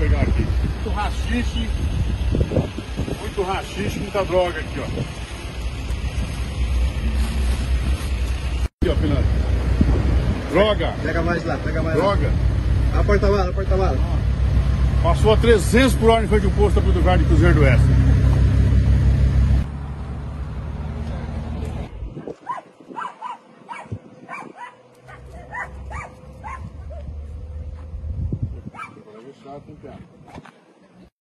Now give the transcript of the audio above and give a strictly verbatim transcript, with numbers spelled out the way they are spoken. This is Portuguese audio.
pegar aqui. Muito rachixe. Muito rachixe, muita droga aqui, ó. Aqui, ó, Fernando. Droga. Pega mais lá, pega mais droga. lá. A porta-mala, a porta-mala. Passou a trezentos por hora em frente ao posto da Portugal de Cruzeiro do Oeste. Chato, hein, cara?